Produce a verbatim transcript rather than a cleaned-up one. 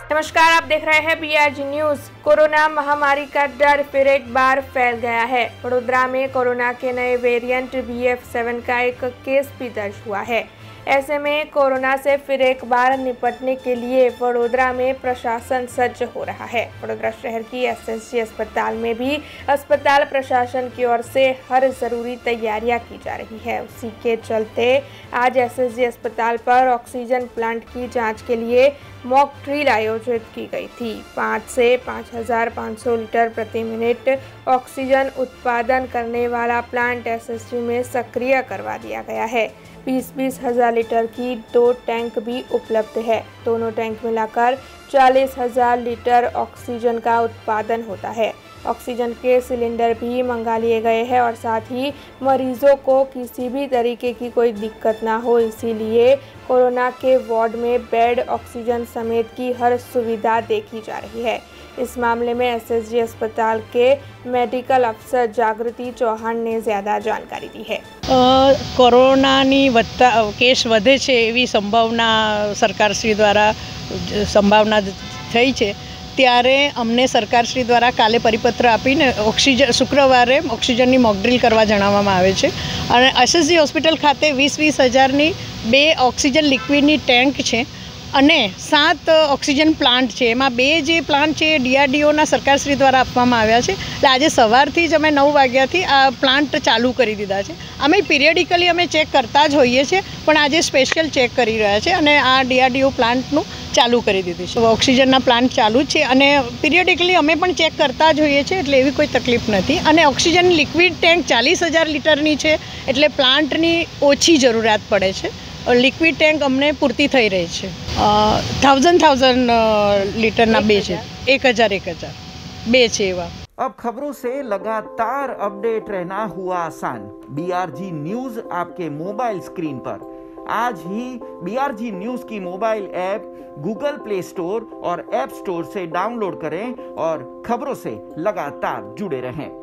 नमस्कार, आप देख रहे हैं बीआरजी न्यूज। कोरोना महामारी का डर फिर एक बार फैल गया है। वडोदरा में कोरोना के नए वेरिएंट बी एफ सेवन का एक केस भी दर्ज हुआ है। ऐसे में कोरोना से फिर एक बार निपटने के लिए वडोदरा में प्रशासन सज्ज हो रहा है। वडोदरा शहर की एस एस जी अस्पताल में भी अस्पताल प्रशासन की ओर से हर जरूरी तैयारियां की जा रही है। उसी के चलते आज एस एस जी अस्पताल पर ऑक्सीजन प्लांट की जांच के लिए मॉक ड्रिल आयोजित की गई थी। पाँच से पाँच हजार पाँच सौ लीटर प्रति मिनट ऑक्सीजन उत्पादन करने वाला प्लांट एस एस जी में सक्रिय करवा दिया गया है। बीस बीस हजार लीटर की दो टैंक भी उपलब्ध है। दोनों टैंक मिलाकर चालीस हजार लीटर ऑक्सीजन का उत्पादन होता है। ऑक्सीजन के सिलेंडर भी मंगा लिए गए हैं और साथ ही मरीजों को किसी भी तरीके की कोई दिक्कत ना हो, इसीलिए कोरोना के वार्ड में बेड, ऑक्सीजन समेत की हर सुविधा देखी जा रही है। इस मामले में एस एस जी अस्पताल के मेडिकल अफसर जागृति चौहान ने ज़्यादा जानकारी दी है। कोरोनानी વધતા કેસ વધે છે એવી સંભાવના સરકારશ્રી દ્વારા સંભાવના થઈ છે, ત્યારે અમને સરકારશ્રી દ્વારા કાલે પરિપત્ર આપીને ઓક્સિજન શુક્રવારે ઓક્સિજનની મોકડ્રીલ કરવા જણાવવામાં આવે છે અને એસએસજી હોસ્પિટલ ખાતે વીસ વીસ હજારની બે ઓક્સિજન લિક્વિડની ટેન્ક છે અને સાત ઓક્સિજન પ્લાન્ટ છે। એમાં બે જે પ્લાન્ટ છે ડીઆરડીઓના સરકારશ્રી દ્વારા આપવામાં આવ્યા છે। એટલે આજે સવારથી જ અમે નવ વાગ્યાથી આ પ્લાન્ટ ચાલુ કરી દીધા છે। અમે પિરિયડિકલી અમે ચેક કરતા જ હોઈએ છીએ, પણ આજે સ્પેશિયલ ચેક કરી રહ્યા છે અને આ ડીઆરડીઓ પ્લાન્ટનું ચાલુ કરી દીધું છે। ઓક્સિજનના પ્લાન્ટ ચાલુ છે અને પિરિયડિકલી અમે પણ ચેક કરતા જ હોઈએ છીએ, એટલે એવી કોઈ તકલીફ નથી। અને ઓક્સિજન લિક્વિડ ટેન્ક ચાલીસ હજાર લીટરની છે, એટલે પ્લાન્ટની ઓછી જરૂરિયાત પડે છે। लिक्विड टैंक अमने पूर्ति थई रही है। थाउजंड थाउजंड लीटर ना बे छे, एक हजार एक हजार बे छे एवा। अब खबरों से लगातार अपडेट रहना हुआ आसान। बीआरजी न्यूज आपके मोबाइल स्क्रीन पर। आज ही बीआरजी न्यूज की mobile app Google play store और ऐप स्टोर से डाउनलोड करें और खबरों से लगातार जुड़े रहें।